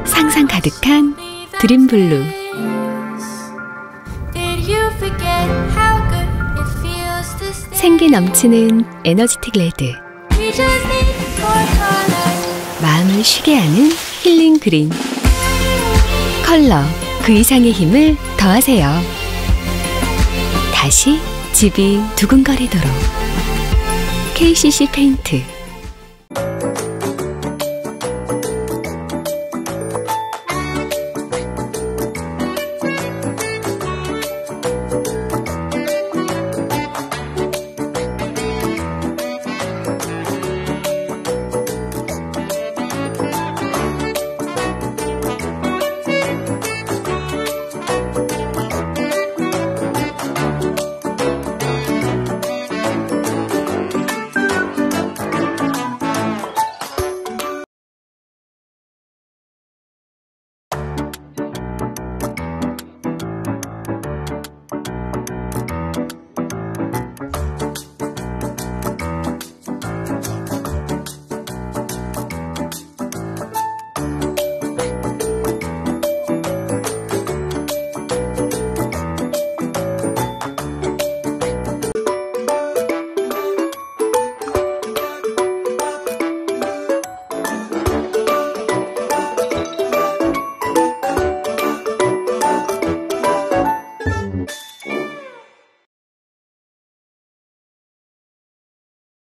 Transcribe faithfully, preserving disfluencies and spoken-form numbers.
상상 가득한 드림블루. 생기 넘치는 에너지틱 레드. 마음을 쉬게 하는 힐링 그린. 컬러 그 이상의 힘을 더하세요. 다시 집이 두근거리도록 케이씨씨 페인트.